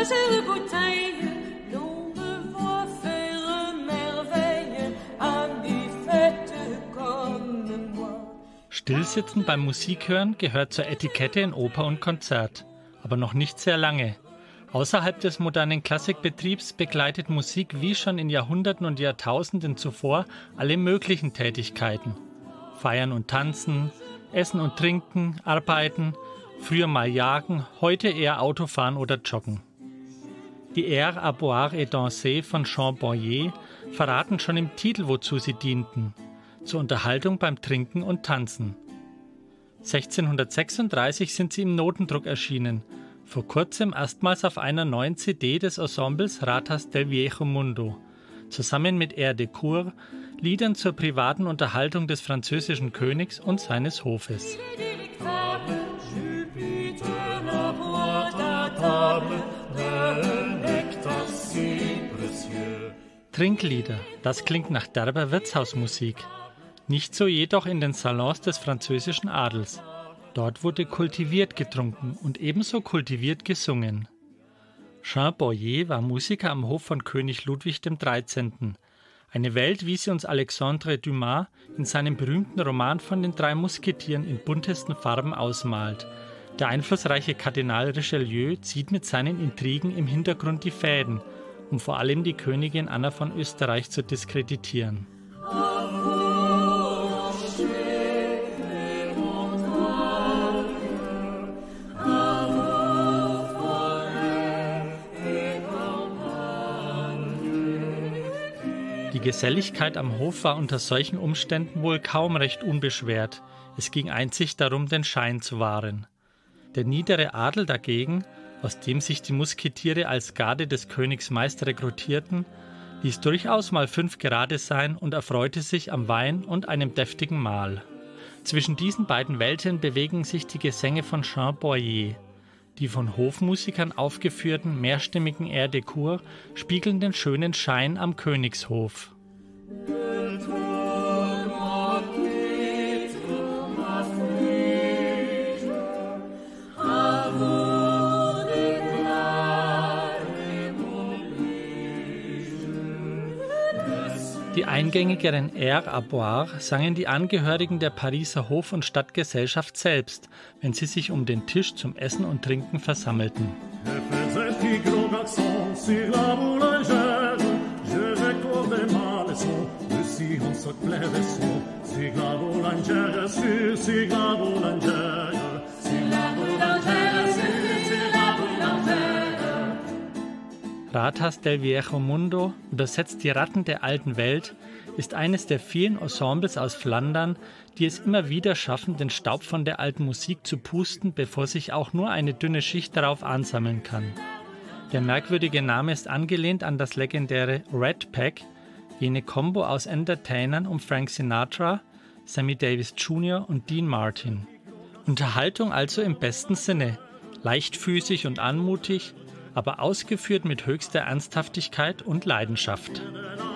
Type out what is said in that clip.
sur bouteille, l'on me voit faire merveille, un buffet comme moi. Stillsitzen beim Musikhören gehört zur Etikette in Oper und Konzert, aber noch nicht sehr lange. Außerhalb des modernen Klassikbetriebs begleitet Musik wie schon in Jahrhunderten und Jahrtausenden zuvor alle möglichen Tätigkeiten. Feiern und tanzen, essen und trinken, arbeiten, früher mal jagen, heute eher Autofahren oder joggen. Die Airs à boire et danser von Jean Boyer verraten schon im Titel, wozu sie dienten: zur Unterhaltung beim Trinken und Tanzen. 1636 sind sie im Notendruck erschienen, vor kurzem erstmals auf einer neuen CD des Ensembles Ratas del Viejo Mundo, zusammen mit Airs de Cour, Liedern zur privaten Unterhaltung des französischen Königs und seines Hofes. Trinklieder, das klingt nach derber Wirtshausmusik. Nicht so jedoch in den Salons des französischen Adels. Dort wurde kultiviert getrunken und ebenso kultiviert gesungen. Jean Boyer war Musiker am Hof von König Ludwig XIII. Eine Welt, wie sie uns Alexandre Dumas in seinem berühmten Roman von den 3 Musketieren in buntesten Farben ausmalt. Der einflussreiche Kardinal Richelieu zieht mit seinen Intrigen im Hintergrund die Fäden, um vor allem die Königin Anna von Österreich zu diskreditieren. Die Geselligkeit am Hof war unter solchen Umständen wohl kaum recht unbeschwert. Es ging einzig darum, den Schein zu wahren. Der niedere Adel dagegen, aus dem sich die Musketiere als Garde des Königs meist rekrutierten, ließ durchaus mal 5 gerade sein und erfreute sich am Wein und einem deftigen Mahl. Zwischen diesen beiden Welten bewegen sich die Gesänge von Jean Boyer. Die von Hofmusikern aufgeführten mehrstimmigen Airs de Cour spiegeln den schönen Schein am Königshof. Die eingängigeren Airs à boire sangen die Angehörigen der Pariser Hof- und Stadtgesellschaft selbst, wenn sie sich um den Tisch zum Essen und Trinken versammelten. Ratas del Viejo Mundo, übersetzt die Ratten der alten Welt, ist eines der vielen Ensembles aus Flandern, die es immer wieder schaffen, den Staub von der alten Musik zu pusten, bevor sich auch nur eine dünne Schicht darauf ansammeln kann. Der merkwürdige Name ist angelehnt an das legendäre Rat Pack, jene Combo aus Entertainern um Frank Sinatra, Sammy Davis Jr. und Dean Martin. Unterhaltung also im besten Sinne, leichtfüßig und anmutig, aber ausgeführt mit höchster Ernsthaftigkeit und Leidenschaft.